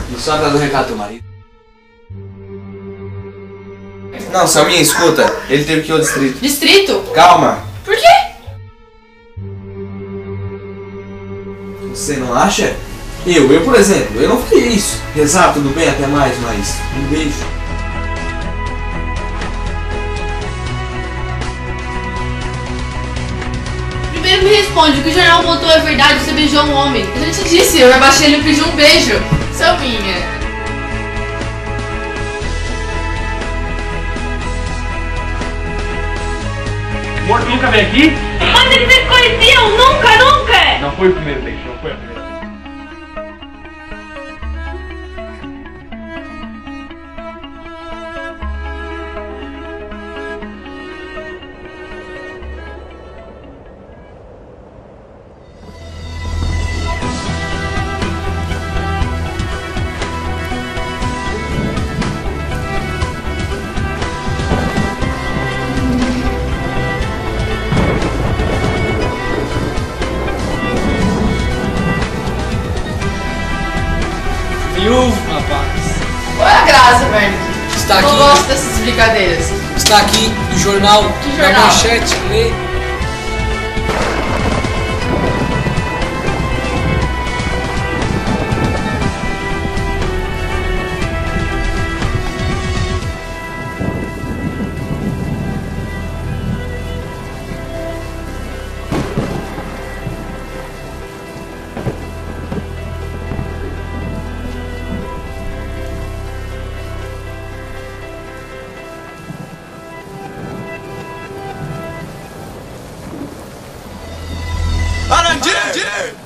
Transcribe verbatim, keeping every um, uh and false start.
Não só dando recado do teu marido. Não, Selminha, escuta. Ele teve que ir ao distrito. Distrito? Calma. Por quê? Você não acha? Eu, eu por exemplo, eu não faria isso. Rezar, tudo bem, até mais, mas um beijo. Primeiro me responde, o que o jornal botou é verdade, você beijou um homem. A gente disse, eu abaixei ele e pedi um beijo. Selminha. O morto nunca veio aqui? Mas eles se conheciam? Nunca, nunca! Não foi o primeiro beijo, não foi a primeira vez. Viúvo, rapaz. Qual é a graça, velho? Está Não aqui. gosto dessas brincadeiras. Está aqui no jornal, Que na jornal? manchete, lê. Arandir!